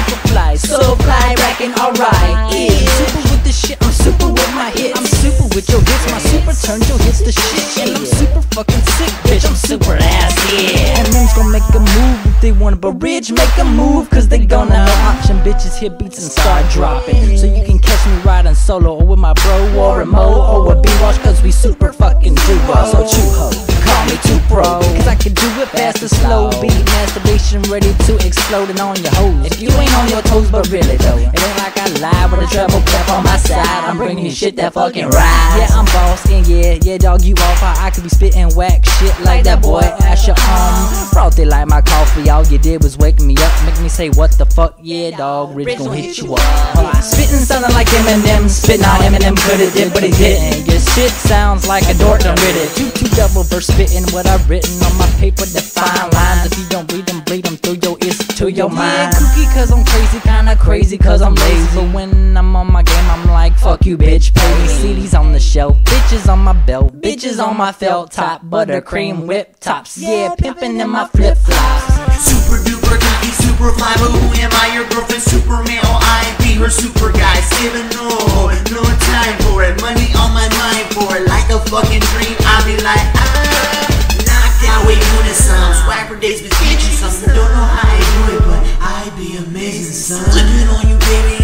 super fly, racking alright. Yeah, super with the shit, I'm super with my hits. I'm super with your hits, my super turns your hits to shit. And I'm super fucking sick, bitch, I'm super ass, yeah. And Mims gon' make a move if they want, but Ridge make a move, cause they gonna have option. Bitches hit beats and start dropping. So you can catch me riding solo, or with my bro, or a Mo, or with b-walsh, cause we super fucking duo. So chew ho, call me 2-Pro, cause I can do it fast or slow. Beat masturbation ready to explode and on your hoes. If you ain't on your toes, but really though, it ain't like I lie with a treble clef on my side. I'm bringing you shit that fucking rides. Yeah, I'm boss, and yeah, dog, you off. I could be spitting whack shit like that boy Asher. Frothy like my coffee, all you did was wake me up, make me say what the fuck, yeah dog, Ridge gon' hit you up. Spitting sounding like Eminem, spitting on Eminem could've did, but he didn't. Your shit sounds like a dork done read it. Two double verse spitting what I've written on my paper, the fine lines. If you don't read them, bleed them through your ears to your mind. Yeah, kooky cause I'm crazy, kinda crazy cause I'm lazy. But when I'm on my game, I'm like, fuck you bitch, pay me. CDs on the shelf, bitches on my belt, bitches on my felt top, buttercream whip tops, yeah, pimping in my flip flops. Super duper kooky, super fly, but who am I? Your girlfriend, Superman, or I be her super guy. Saving no time for it, money on my mind for it. Like a fucking dream, I be like, knocked out with unison. Swag for days, but get you something. Don't know how I do it, but I be amazing, son. Living on you, baby.